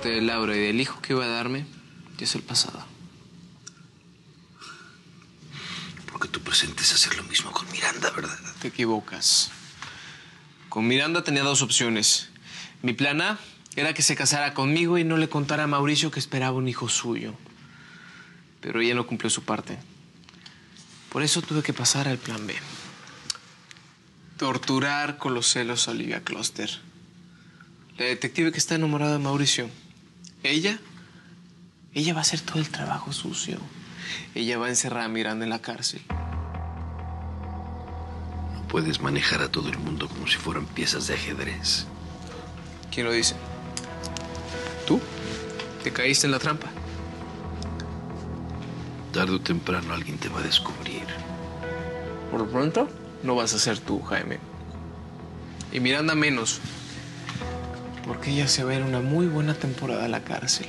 muerte de Laura y del hijo que iba a darme ya es el pasado. Porque tu presente es hacer lo mismo con Miranda, ¿verdad? Te equivocas. Con Miranda tenía dos opciones. Mi plan A era que se casara conmigo y no le contara a Mauricio que esperaba un hijo suyo. Pero ella no cumplió su parte. Por eso tuve que pasar al plan B. Torturar con los celos a Olivia Cluster. La detective que está enamorada de Mauricio. Ella va a hacer todo el trabajo sucio. Ella va a encerrar a Miranda en la cárcel. No puedes manejar a todo el mundo como si fueran piezas de ajedrez. ¿Quién lo dice? ¿Tú? ¿Te caíste en la trampa? Tarde o temprano alguien te va a descubrir. Por lo pronto, no vas a ser tú, Jaime. Y Miranda menos. Porque ella se va a ir una muy buena temporada a la cárcel.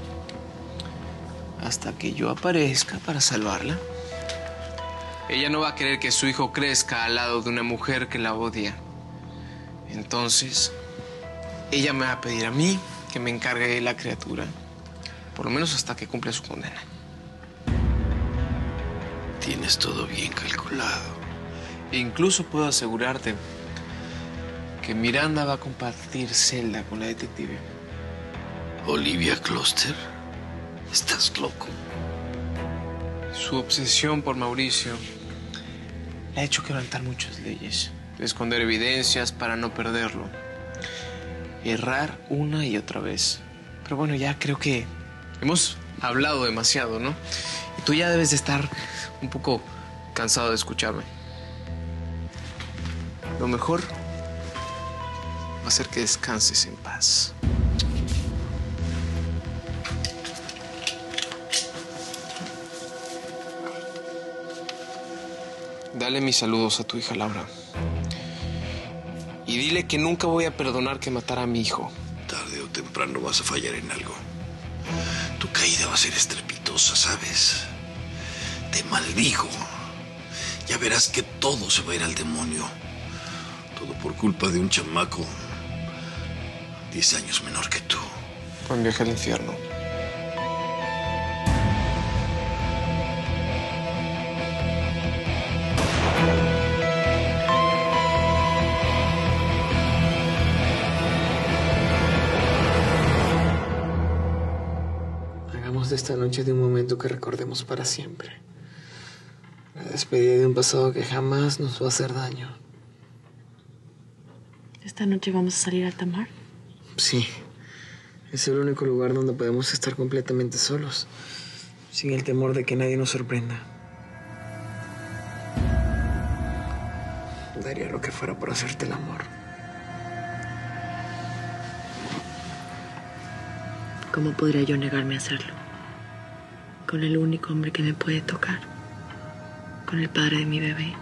Hasta que yo aparezca para salvarla. Ella no va a querer que su hijo crezca al lado de una mujer que la odia. Entonces, ella me va a pedir a mí que me encargue de la criatura. Por lo menos hasta que cumpla su condena. Tienes todo bien calculado. E incluso puedo asegurarte que Miranda va a compartir celda con la detective. ¿Olivia Cluster? ¿Estás loco? Su obsesión por Mauricio le ha hecho quebrantar muchas leyes. Esconder evidencias para no perderlo. Errar una y otra vez. Pero bueno, ya creo que hemos hablado demasiado, ¿no? Y tú ya debes de estar un poco cansado de escucharme. Lo mejor va a ser que descanses en paz. Dale mis saludos a tu hija Laura. Y dile que nunca voy a perdonar que matara a mi hijo. Tarde o temprano vas a fallar en algo. Tu caída va a ser estrepitosa, ¿sabes? Te maldigo. Ya verás que todo se va a ir al demonio. Todo por culpa de un chamaco 10 años menor que tú. Buen viaje al infierno. Hagamos de esta noche de un momento que recordemos para siempre. La despedida de un pasado que jamás nos va a hacer daño. ¿Esta noche vamos a salir a alta mar? Sí. Es el único lugar donde podemos estar completamente solos. Sin el temor de que nadie nos sorprenda. Daría lo que fuera por hacerte el amor. ¿Cómo podría yo negarme a hacerlo? Con el único hombre que me puede tocar. Con el padre de mi bebé.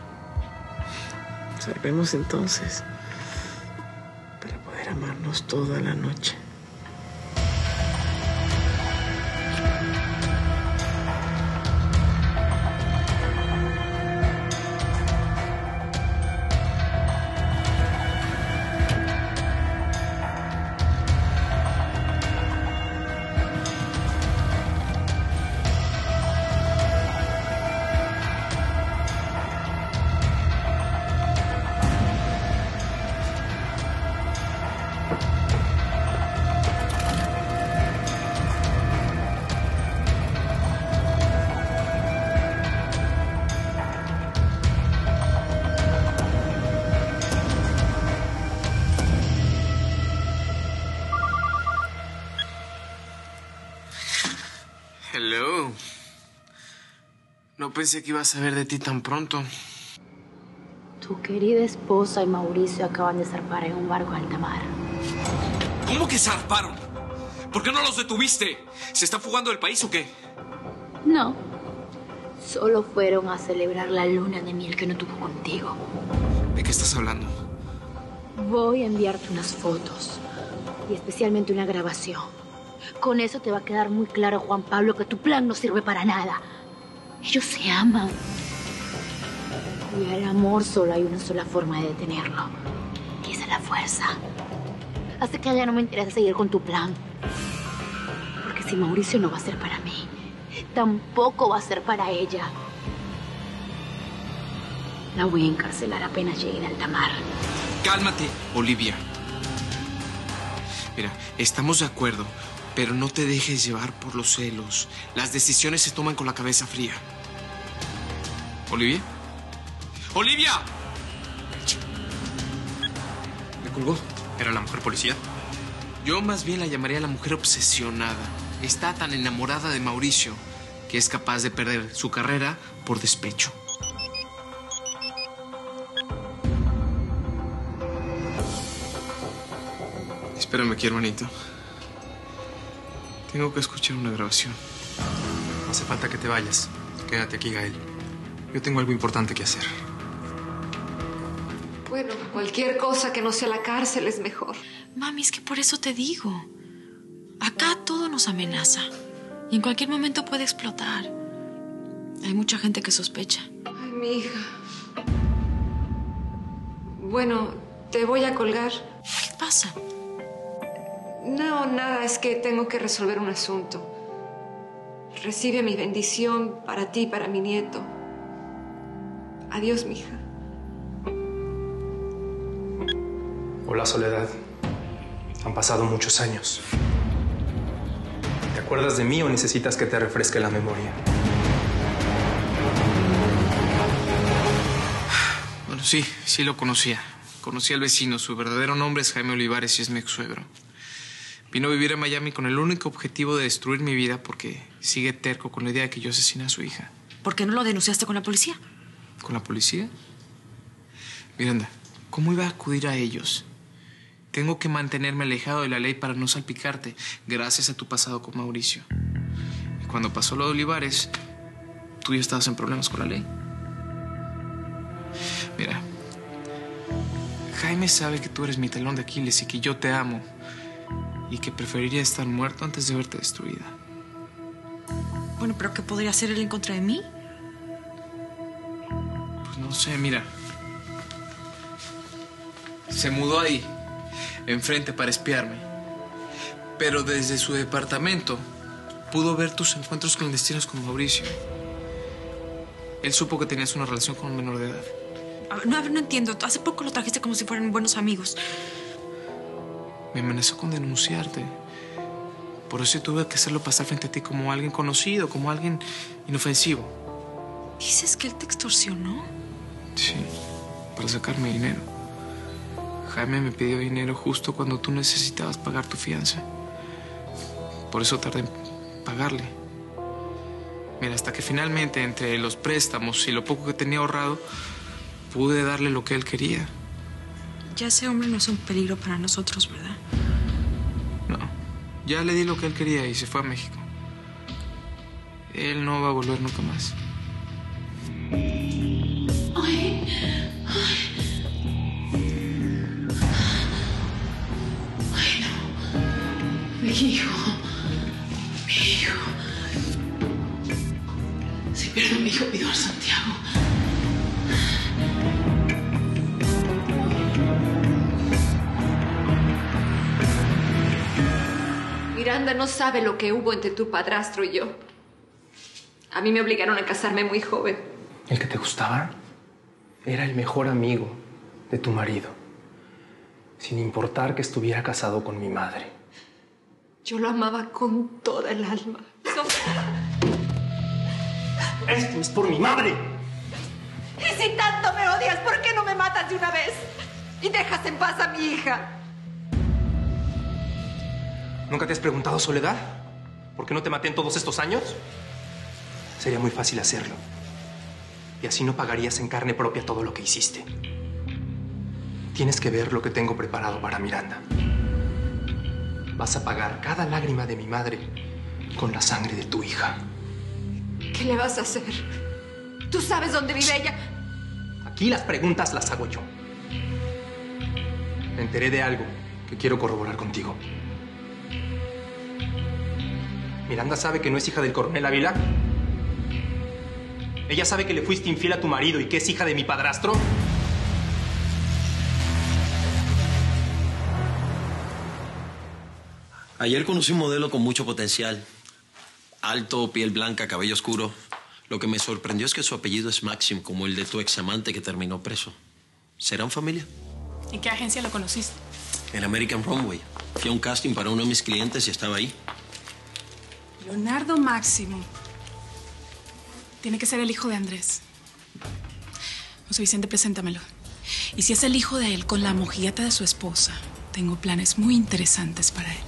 Salvemos entonces. Para poder amarnos toda la noche. Hello. No pensé que iba a saber de ti tan pronto. Tu querida esposa y Mauricio acaban de zarpar en un barco a alta mar. ¿Cómo que zarparon? ¿Por qué no los detuviste? ¿Se está fugando del país o qué? No. Solo fueron a celebrar la luna de miel que no tuvo contigo. ¿De qué estás hablando? Voy a enviarte unas fotos. Y especialmente una grabación. Con eso te va a quedar muy claro, Juan Pablo, que tu plan no sirve para nada. Ellos se aman. Y el amor solo hay una sola forma de detenerlo. Y esa es la fuerza. Así que ya no me interesa seguir con tu plan. si Mauricio no va a ser para mí, tampoco va a ser para ella. La voy a encarcelar apenas llegue de alta mar. Cálmate, Olivia. Mira, estamos de acuerdo, pero no te dejes llevar por los celos. Las decisiones se toman con la cabeza fría. ¿Olivia? ¡Olivia! ¿Me colgó? ¿Era la mujer policía? Yo más bien la llamaría la mujer obsesionada. Está tan enamorada de Mauricio que es capaz de perder su carrera por despecho. Espérame aquí, hermanito. Tengo que escuchar una grabación. No hace falta que te vayas. Quédate aquí, Gael. Yo tengo algo importante que hacer. Bueno, cualquier cosa que no sea la cárcel es mejor. Mami, es que por eso te digo. Acá todo nos amenaza. Y en cualquier momento puede explotar. Hay mucha gente que sospecha. Ay, mi hija. Bueno, te voy a colgar. ¿Qué pasa? No, nada, es que tengo que resolver un asunto. Recibe mi bendición para ti y para mi nieto. Adiós, mija. Hola, Soledad. Han pasado muchos años. ¿Te acuerdas de mí o necesitas que te refresque la memoria? Bueno, sí lo conocía. Conocí al vecino. Su verdadero nombre es Jaime Olivares y es mi ex-suegro. Vino a vivir a Miami con el único objetivo de destruir mi vida porque sigue terco con la idea de que yo asesiné a su hija. ¿Por qué no lo denunciaste con la policía? ¿Con la policía? Miranda, ¿cómo iba a acudir a ellos? Tengo que mantenerme alejado de la ley para no salpicarte, gracias a tu pasado con Mauricio. Y cuando pasó lo de Olivares, tú ya estabas en problemas con la ley. Mira, Jaime sabe que tú eres mi talón de Aquiles y que yo te amo. Y que preferiría estar muerto antes de verte destruida. Bueno, ¿pero qué podría hacer él en contra de mí? Pues no sé, mira. Se mudó ahí, enfrente, para espiarme. Pero desde su departamento pudo ver tus encuentros clandestinos con Mauricio. Él supo que tenías una relación con un menor de edad. A ver, no entiendo. Hace poco lo trajiste como si fueran buenos amigos. Me amenazó con denunciarte. Por eso tuve que hacerlo pasar frente a ti como alguien conocido, como alguien inofensivo. ¿Dices que él te extorsionó? Sí, para sacarme dinero. Jaime me pidió dinero justo cuando tú necesitabas pagar tu fianza. Por eso tardé en pagarle. Mira, hasta que finalmente, entre los préstamos y lo poco que tenía ahorrado, pude darle lo que él quería. Ya ese hombre no es un peligro para nosotros, ¿verdad? No, ya le di lo que él quería y se fue a México. Él no va a volver nunca más. Mi hijo. Si pierdo a mi hijo, pido a Santiago. Miranda no sabe lo que hubo entre tu padrastro y yo. A mí me obligaron a casarme muy joven. ¿El que te gustaba? Era el mejor amigo de tu marido, sin importar que estuviera casado con mi madre. Yo lo amaba con toda el alma. ¡Esto es por mi madre! Y si tanto me odias, ¿por qué no me matas de una vez? Y dejas en paz a mi hija. ¿Nunca te has preguntado, Soledad, por qué no te maté en todos estos años? Sería muy fácil hacerlo. Y así no pagarías en carne propia todo lo que hiciste. Tienes que ver lo que tengo preparado para Miranda. Vas a pagar cada lágrima de mi madre con la sangre de tu hija. ¿Qué le vas a hacer? ¿Tú sabes dónde vive ella? Aquí las preguntas las hago yo. Me enteré de algo que quiero corroborar contigo. ¿Miranda sabe que no es hija del coronel Ávila? ¿Ella sabe que le fuiste infiel a tu marido y que es hija de mi padrastro? Ayer conocí un modelo con mucho potencial. Alto, piel blanca, cabello oscuro. Lo que me sorprendió es que su apellido es Maxim, como el de tu examante que terminó preso. ¿Serán familia? ¿En qué agencia lo conociste? El American Runway. Fui a un casting para uno de mis clientes y estaba ahí. Leonardo Máximo. Tiene que ser el hijo de Andrés. José Vicente, preséntamelo. Y si es el hijo de él con la mojigata de su esposa, tengo planes muy interesantes para él.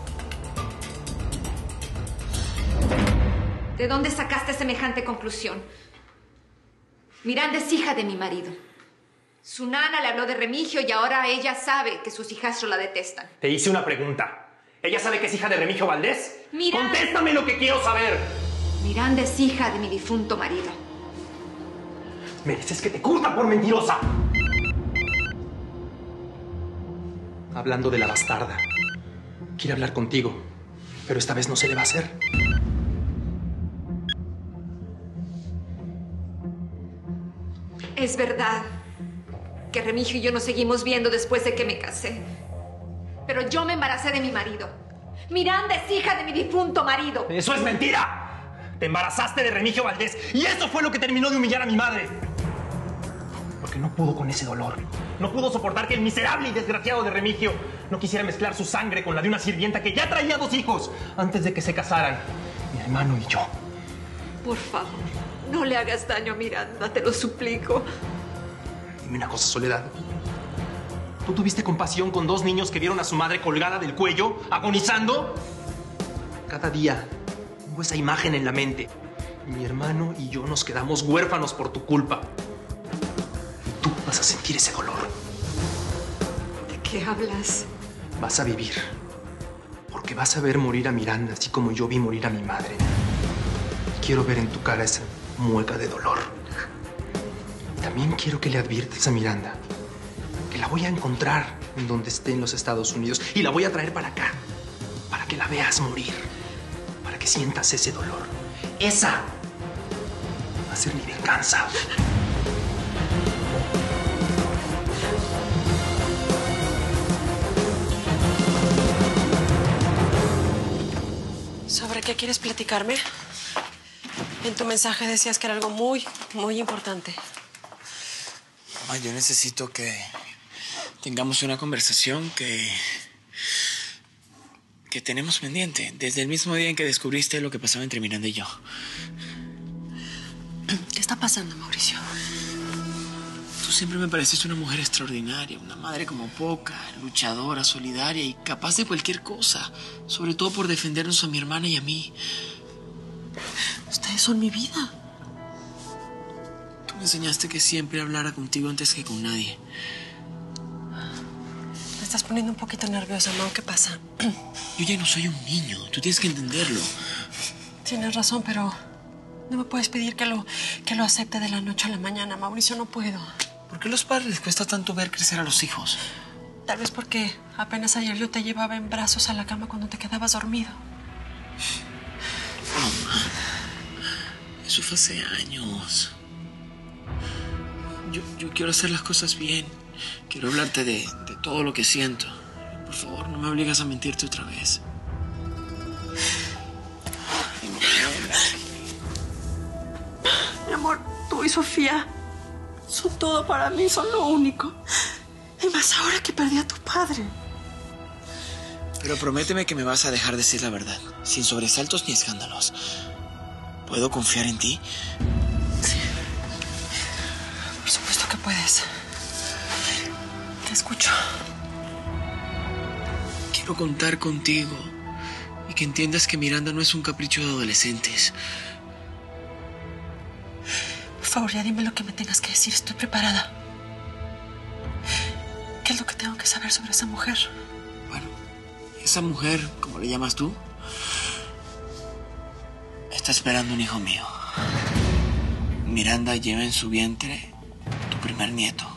¿De dónde sacaste semejante conclusión? Miranda es hija de mi marido. Su nana le habló de Remigio y ahora ella sabe que sus hijastros la detestan. Te hice una pregunta. ¿Ella sabe que es hija de Remigio Valdés? Miranda... ¡Contéstame lo que quiero saber! Miranda es hija de mi difunto marido. Mereces que te curtan por mentirosa. Hablando de la bastarda. Quiere hablar contigo, pero esta vez no se le va a hacer. Es verdad que Remigio y yo nos seguimos viendo después de que me casé. Pero yo me embaracé de mi marido. Miranda es hija de mi difunto marido. ¡Eso es mentira! Te embarazaste de Remigio Valdés y eso fue lo que terminó de humillar a mi madre. Porque no pudo con ese dolor. No pudo soportar que el miserable y desgraciado de Remigio no quisiera mezclar su sangre con la de una sirvienta que ya traía 2 hijos antes de que se casaran, mi hermano y yo. Por favor, no le hagas daño a Miranda, te lo suplico. Dime una cosa, Soledad. ¿Tú tuviste compasión con 2 niños que vieron a su madre colgada del cuello, agonizando? Cada día tengo esa imagen en la mente. Mi hermano y yo nos quedamos huérfanos por tu culpa. Y tú vas a sentir ese dolor. ¿De qué hablas? Vas a vivir. Porque vas a ver morir a Miranda, así como yo vi morir a mi madre. Quiero ver en tu cara esa mueca de dolor. También quiero que le adviertas a Miranda que la voy a encontrar en donde esté en los Estados Unidos y la voy a traer para acá, para que la veas morir, para que sientas ese dolor. Esa va a ser mi venganza. ¿Sobre qué quieres platicarme? En tu mensaje decías que era algo muy, muy importante. Mamá, yo necesito que tengamos una conversación que tenemos pendiente desde el mismo día en que descubriste lo que pasaba entre Miranda y yo. ¿Qué está pasando, Mauricio? Tú siempre me pareciste una mujer extraordinaria, una madre como poca, luchadora, solidaria y capaz de cualquier cosa, sobre todo por defendernos a mi hermana y a mí. Ustedes son mi vida. Tú me enseñaste que siempre hablara contigo antes que con nadie. Me estás poniendo un poquito nerviosa, Mau. ¿Qué pasa? Yo ya no soy un niño. Tú tienes que entenderlo. Tienes razón, pero no me puedes pedir que lo acepte de la noche a la mañana, Mauricio. No puedo. ¿Por qué a los padres les cuesta tanto ver crecer a los hijos? Tal vez porque apenas ayer yo te llevaba en brazos a la cama cuando te quedabas dormido. Mamá, eso fue hace años. Yo quiero hacer las cosas bien. Quiero hablarte de todo lo que siento. Por favor, no me obligas a mentirte otra vez. Mi amor, tú y Sofía son todo para mí, son lo único. Y más ahora que perdí a tu padre. Pero prométeme que me vas a dejar decir la verdad, sin sobresaltos ni escándalos. ¿Puedo confiar en ti? Sí. Por supuesto que puedes. Te escucho. Quiero contar contigo y que entiendas que Miranda no es un capricho de adolescentes. Por favor, ya dime lo que me tengas que decir. Estoy preparada. ¿Qué es lo que tengo que saber sobre esa mujer? Bueno, esa mujer, como le llamas tú, está esperando un hijo mío. Miranda lleva en su vientre tu primer nieto.